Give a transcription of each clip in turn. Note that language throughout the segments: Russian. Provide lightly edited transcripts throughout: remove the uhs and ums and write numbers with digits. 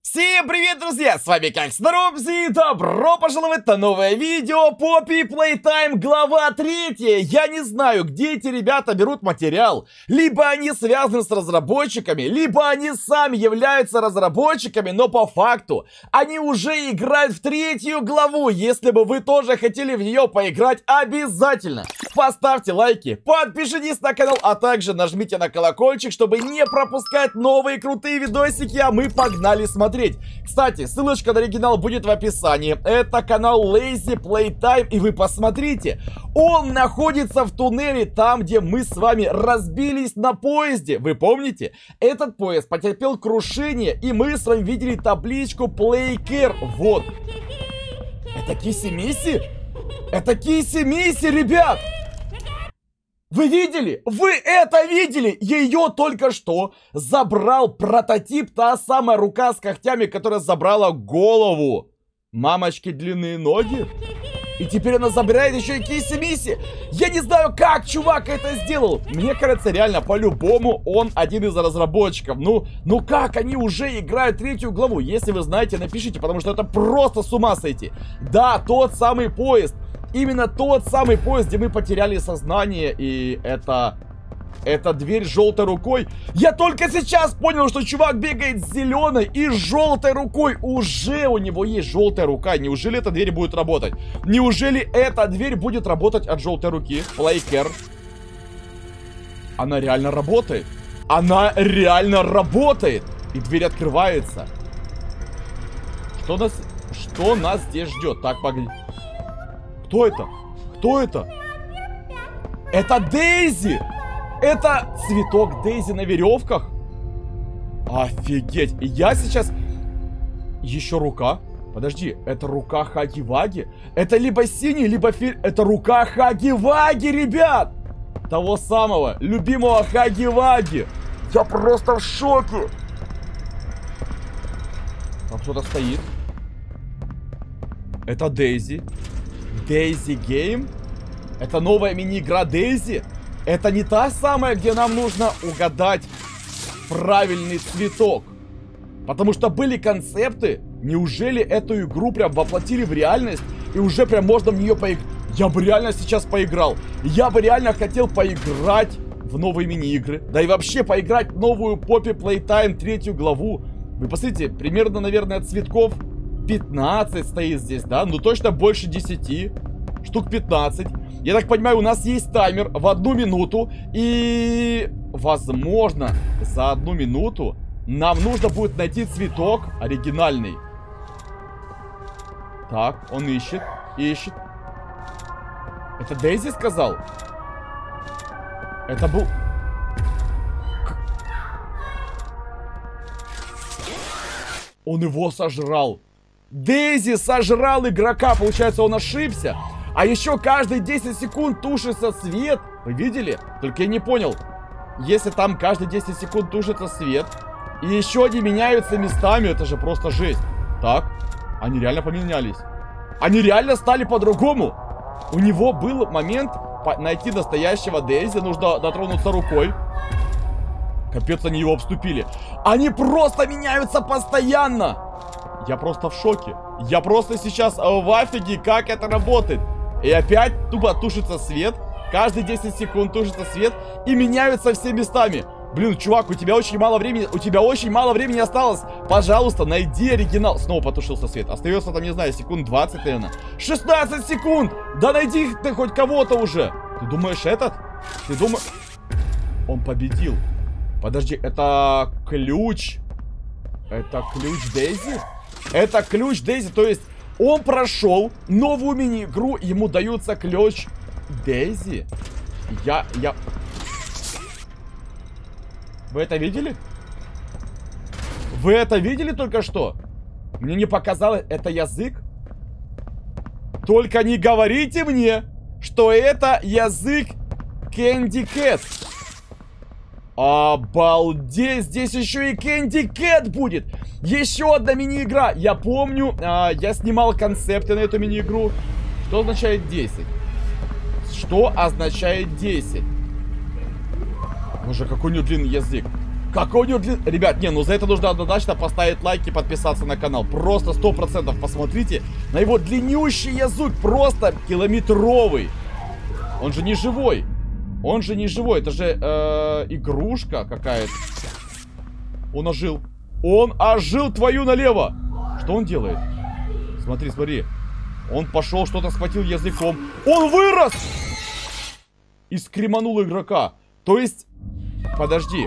Всем привет, друзья! С вами как Робзи, и добро пожаловать на новое видео Poppy Playtime, глава 3. Я не знаю, где эти ребята берут материал. Либо они связаны с разработчиками, либо они сами являются разработчиками, но по факту они уже играют в 3 главу. Если бы вы тоже хотели в нее поиграть, обязательно поставьте лайки, подпишитесь на канал, а также нажмите на колокольчик, чтобы не пропускать новые крутые видосики, а мы погнали смотреть. Кстати, ссылочка на оригинал будет в описании. Это канал Lazy Playtime, и вы посмотрите. Он находится в туннеле, там, где мы с вами разбились на поезде. Вы помните? Этот поезд потерпел крушение, и мы с вами видели табличку Play Care. Вот. Это Кисси Мисси? Это Кисси Мисси, ребят! Вы видели? Вы это видели? Ее только что забрал прототип, та самая рука с когтями, которая забрала голову мамочки длинные ноги. И теперь она забирает еще и Кисси Мисси. Я не знаю, как чувак это сделал. Мне кажется, реально, по-любому он один из разработчиков. Ну как они уже играют 3 главу? Если вы знаете, напишите, потому что это просто с ума сойти. Да, тот самый поезд. Именно тот самый поезд, где мы потеряли сознание, и это дверь с желтой рукой. Я только сейчас понял, что чувак бегает с зеленой и с желтой рукой. Уже у него есть желтая рука. Неужели эта дверь будет работать? Неужели эта дверь будет работать от желтой руки? Play Care. Она реально работает. Она реально работает. И дверь открывается. Что нас здесь ждет? Так, погоди. Кто это? Кто это? Это Дейзи! Это цветок Дейзи на веревках? Офигеть! Я сейчас... Еще рука. Подожди, это рука Хаги-Ваги? Это либо синий, либо это рука Хаги-Ваги, ребят! Того самого, любимого Хаги-Ваги! Я просто в шоке! Там кто-то стоит. Это Дейзи. Дейзи Гейм? Это новая мини-игра Дейзи? Это не та самая, где нам нужно угадать правильный цветок? Потому что были концепты. Неужели эту игру прям воплотили в реальность? И уже прям можно в нее поиграть? Я бы реально сейчас поиграл. Я бы реально хотел поиграть в новые мини-игры. Да и вообще поиграть в новую Poppy Playtime 3 главу. Вы посмотрите, примерно, наверное, цветков 15 стоит здесь, да? Ну точно больше 10. Штук 15. Я так понимаю, у нас есть таймер в 1 минуту. И, возможно, за 1 минуту нам нужно будет найти цветок оригинальный. Так, он ищет. Ищет. Это Дейзи сказал? Это был... Он его сожрал. Дейзи сожрал игрока. Получается, он ошибся. А еще каждые 10 секунд тушится свет. Вы видели? Только я не понял. Если там каждые 10 секунд тушится свет, и еще они меняются местами, это же просто жесть. Так, они реально поменялись. Они реально стали по-другому. У него был момент найти настоящего Дейзи. Нужно дотронуться рукой. Капец, они его обступили. Они просто меняются постоянно. Я просто в шоке. Я просто сейчас в офиге, как это работает. И опять тупо тушится свет. Каждые 10 секунд тушится свет. И меняются все местами. Блин, чувак, у тебя очень мало времени. У тебя очень мало времени осталось. Пожалуйста, найди оригинал. Снова потушился свет. Остается там, не знаю, секунд 20, наверное. 16 секунд! Да найди ты хоть кого-то уже. Ты думаешь, этот? Ты думаешь... Он победил. Подожди, это ключ. Это ключ Дейзи? Это ключ Дейзи, то есть он прошел новую мини-игру, ему дается ключ Дейзи. Вы это видели? Вы это видели только что? Мне не показалось, это язык? Только не говорите мне, что это язык Candy Cat. Обалдеть, здесь еще и Candy Cat будет. Еще одна мини-игра. Я помню, я снимал концепты на эту мини-игру. Что означает 10? Что означает 10? Боже, какой у него длинный язык. Какой у него длин... Ребят, не, ну за это нужно однозначно поставить лайк и подписаться на канал. Просто 100% посмотрите на его длиннющий язык. Просто километровый. Он же не живой. Он же не живой. Это же игрушка какая-то. Он ожил. Он ожил, твою налево. Что он делает? Смотри, смотри. Он пошел, что-то схватил языком. Он вырос! И скреманул игрока. То есть... Подожди.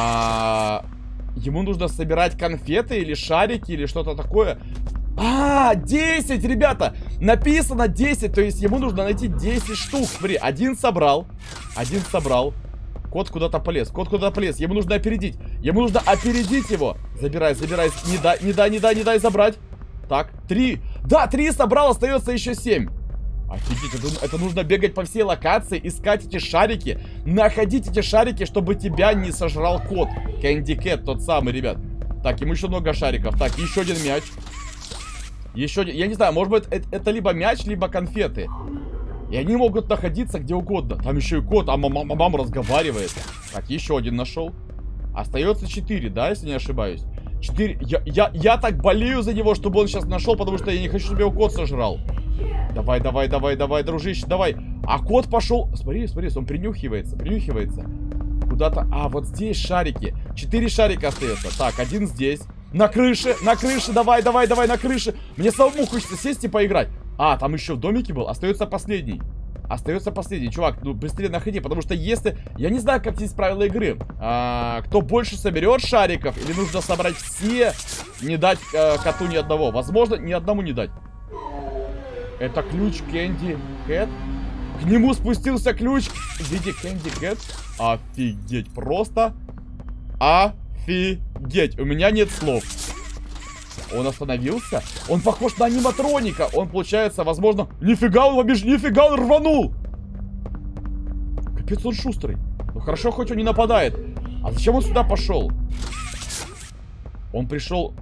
Ему нужно собирать конфеты или шарики, или что-то такое. 10, ребята. Написано 10, то есть ему нужно найти 10 штук. Смотри, один собрал. Один собрал. Кот куда-то полез. Кот куда-то полез. Ему нужно опередить. Ему нужно опередить его. Забирай, забирай. Не дай забрать. Так, 3. Да, 3 собрал, остается еще 7. Офигеть, это нужно бегать по всей локации, искать эти шарики, находить эти шарики, чтобы тебя не сожрал кот. Кэнди Кэт, тот самый, ребят. Так, ему еще много шариков. Так, еще один мяч. Еще один, я не знаю, может быть, это либо мяч, либо конфеты. И они могут находиться где угодно. Там еще и кот, мама разговаривает. Так, еще один нашел. Остается 4, да, если не ошибаюсь. 4. Я так болею за него, чтобы он сейчас нашел, потому что я не хочу, чтобы его кот сожрал. Давай, давай, давай, давай, дружище, давай. А кот пошел. Смотри, смотри, он принюхивается, принюхивается. Куда-то. Вот здесь шарики. 4 шарика остается. Так, один здесь. На крыше, давай, давай, давай, на крыше. Мне самому хочется сесть и поиграть. Там еще в домике был. Остается последний. Остается последний. Чувак, ну быстрее находи, потому что если... Я не знаю, как здесь правила игры. Кто больше соберет шариков, или нужно собрать все, не дать коту ни одного. Возможно, ни одному не дать. Это ключ Кэнди Кэт. К нему спустился ключ в виде Кэнди Кэт. Офигеть, просто офигеть. У меня нет слов. Он остановился. Он похож на аниматроника. Он, получается, возможно... Нифига он нифига он рванул. Капец, он шустрый. Ну хорошо, хоть он не нападает. А зачем он сюда пошел? Он пришел...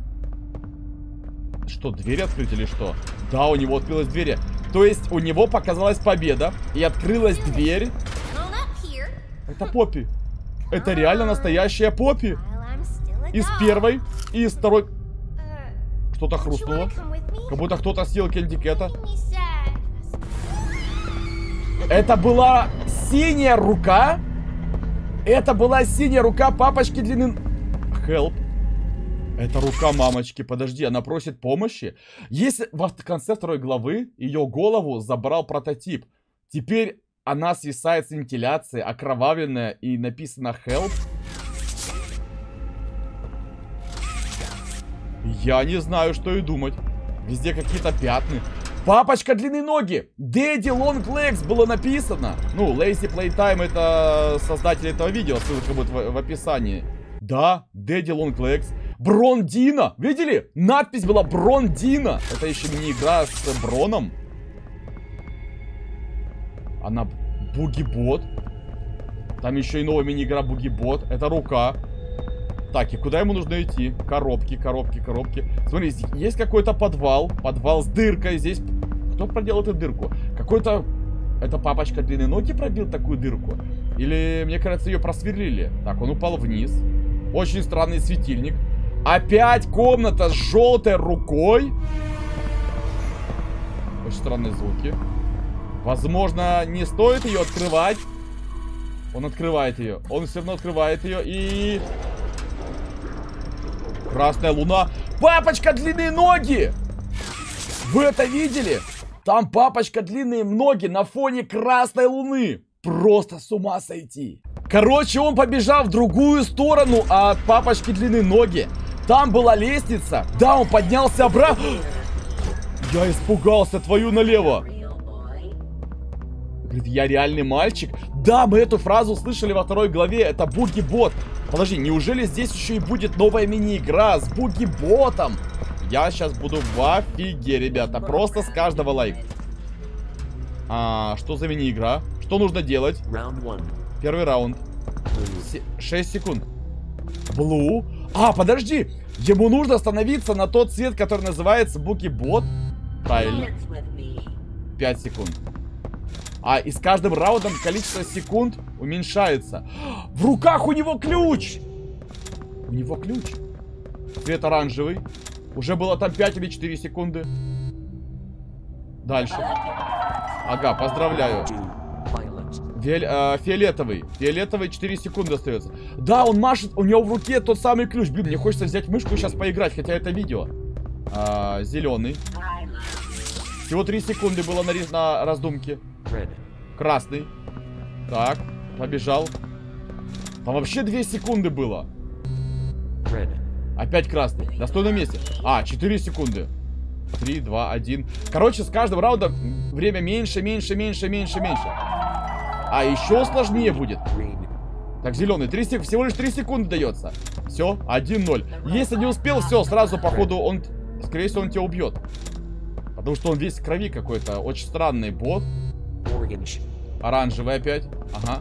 Что, дверь открыть или что? Да, у него открылась дверь. То есть у него показалась победа. И открылась дверь. Это Поппи. Это реально настоящая Поппи. Из первой и из второй. Что-то хрустнуло. Как будто кто-то съел Кэнди Кэта. Это была синяя рука. Это была синяя рука папочки длинный... Help. Это рука мамочки. Подожди, она просит помощи. Если в конце второй главы ее голову забрал прототип, теперь она свисает с вентиляции, окровавленная, и написано help. Я не знаю, что и думать. Везде какие-то пятны. Папочка длинные ноги. Daddy Long Legs было написано. Ну, Lazy Playtime это создатель этого видео. Ссылка будет в описании. Да, Daddy Long Legs. Брондина. Видели? Надпись была Брондина. Это еще мини-игра с Броном. Она Бугибот. Там еще и новая мини-игра Бугибот. Это рука. Так, и куда ему нужно идти? Коробки, коробки, коробки. Смотри, здесь есть какой-то подвал. Подвал с дыркой. Здесь... Кто проделал эту дырку? Какой-то... Это папочка длинные ноги пробил такую дырку? Или, мне кажется, ее просверлили? Так, он упал вниз. Очень странный светильник. Опять комната с желтой рукой. Очень странные звуки. Возможно, не стоит ее открывать. Он открывает ее. Он все равно открывает ее и... Красная луна. Папочка длинные ноги! Вы это видели? Там папочка длинные ноги на фоне красной луны. Просто с ума сойти. Короче, он побежал в другую сторону от папочки длинные ноги. Там была лестница. Да, он поднялся обратно. Я испугался, твою налево. Говорит, я реальный мальчик. Да, мы эту фразу слышали во второй главе. Это Бугибот. Подожди, неужели здесь еще и будет новая мини-игра с Бугиботом? Я сейчас буду в офиге, ребята. Просто с каждого лайка. Что за мини-игра? Что нужно делать? Первый раунд. 6 секунд. Блу. Подожди. Ему нужно остановиться на тот цвет, который называется Бугибот. Правильно. 5 секунд. И с каждым раундом количество секунд уменьшается. В руках у него ключ. У него ключ. Цвет оранжевый. Уже было там 5 или 4 секунды. Дальше. Ага, поздравляю. Фиолетовый. Фиолетовый 4 секунды остается. Да, он машет, у него в руке тот самый ключ. Блин, мне хочется взять мышку и сейчас поиграть, хотя это видео. Зеленый. Всего 3 секунды было на раздумке. Красный. Так, побежал. Там вообще 2 секунды было. Опять красный. На стойном месте. 4 секунды. 3, 2, 1. Короче, с каждым раундом время меньше. А еще сложнее будет. Так, зеленый. Всего лишь 3 секунды дается. Все, 1-0. Если не успел, все, сразу, походу, он... Скорее всего, он тебя убьет. Потому что он весь в крови какой-то. Очень странный бот. Оранжевый опять. Ага.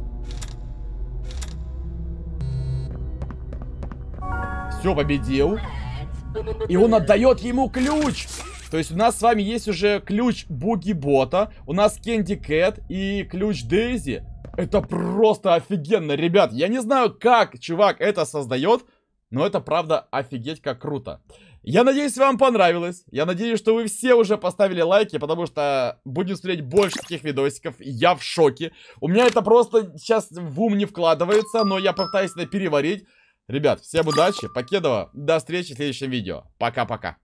Все, победил. И он отдает ему ключ. То есть у нас с вами есть уже ключ Буги-бота. У нас Кэнди Кэт и ключ Дейзи. Это просто офигенно, ребят. Я не знаю, как чувак это создает, но это правда офигеть как круто. Я надеюсь, вам понравилось. Я надеюсь, что вы все уже поставили лайки, потому что будем смотреть больше таких видосиков. Я в шоке. У меня это просто сейчас в ум не вкладывается, но я пытаюсь это переварить. Ребят, всем удачи, покедова, до встречи в следующем видео. Пока-пока.